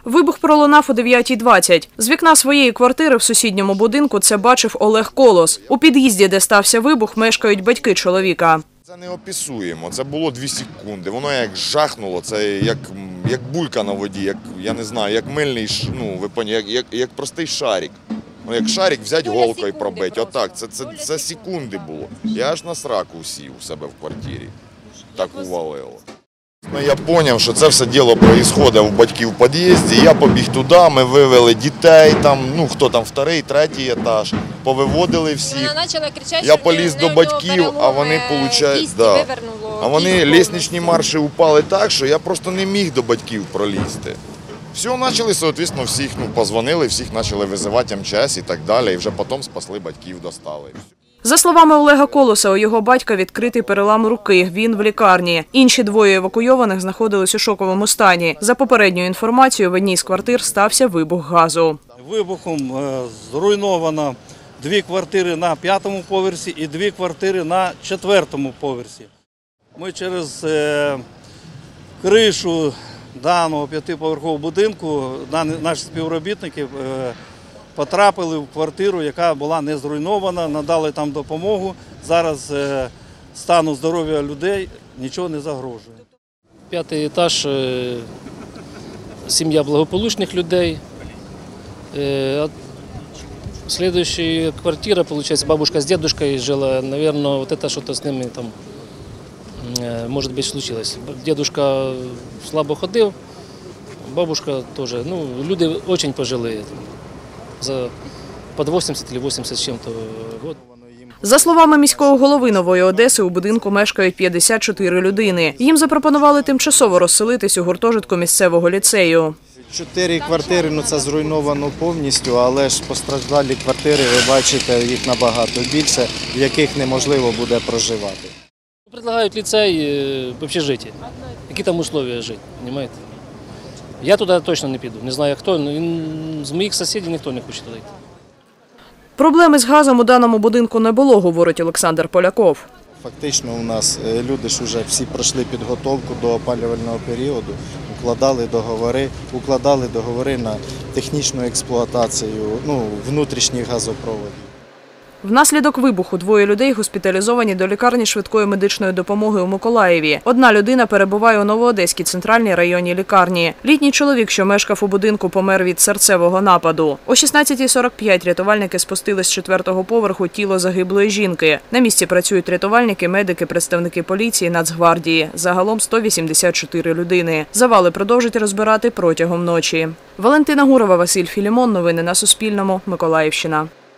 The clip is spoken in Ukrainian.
Вибух пролунав о 9:20. З вікна своєї квартири в сусідньому будинку це бачив Олег Колос. У під'їзді, де стався вибух, мешкають батьки чоловіка. Це неописуємо. Це було 2 секунди. Воно як жахнуло, це як булька на воді, як, я не знаю, як мильний, ви поняли, як простий шарик. Як шарик взяти голкою і пробити. Отак, це секунди було. Я аж на сраку сів у себе в квартирі. Так увалило. Я зрозумів, що це все діло відбувається у батьків в під'їзді. Я побіг туди, ми вивели дітей, хто там, 2-й, 3-й етаж, повиводили всіх. Я поліз до батьків, а вони, лестничні марші упали так, що я просто не міг до батьків пролізти. Все, почали, відповідно, всіх позвонили, всіх почали визивати МЧС і так далі, і вже потім спасли батьків, достали. За словами Олега Колоса, у його батька відкритий перелам руки, він в лікарні. Інші 2 евакуйованих знаходились у шоковому стані. За попередньою інформацією, в одній з квартир стався вибух газу. Вибухом зруйновано 2 квартири на 5-му поверсі і 2 квартири на 4-му поверсі. Ми через кришу даного 5-поверхового будинку, наші співробітники потрапили в квартиру, яка була не зруйнована, надали там допомогу. Зараз стану здоров'я людей нічого не загрожує. 5-й етаж, сім'я благополучних людей. Следующая квартира, получается, бабушка с дедушкой жила, наверное, вот это что-то с ними там, может быть, случилось. Дедушка слабо ходив, бабушка теж, люди очень пожилые. Під 80 чи 80 з чим-то років. За словами міського голови Нової Одеси, у будинку мешкають 54 людини. Їм запропонували тимчасово розселитись у гуртожитку місцевого ліцею. 4 квартири, це зруйновано повністю, але ж постраждалі квартири, ви бачите, їх набагато більше, в яких неможливо буде проживати. Предлагають ліцей в общежитті. Які там умови жити, розумієте? Я туди точно не піду, не знаю хто, з моїх сусідів ніхто не хоче туди йти. Проблеми з газом у даному будинку не було, говорить Олександр Поляков. Фактично у нас люди ж вже всі пройшли підготовку до опалювального періоду, укладали договори на технічну експлуатацію внутрішніх газопроводів. Внаслідок вибуху 2 людей госпіталізовані до лікарні швидкої медичної допомоги у Миколаєві. 1 людина перебуває у Новоодеській центральній районній лікарні. Літній чоловік, що мешкав у будинку, помер від серцевого нападу. О 16:45 рятувальники спустили з 4-го поверху тіло загиблої жінки. На місці працюють рятувальники, медики, представники поліції, Нацгвардії. Загалом 184 людини. Завали продовжать розбирати протягом ночі. Валентина Гурова, Василь Філімон. Новини на Суспільному. Миколаївщина.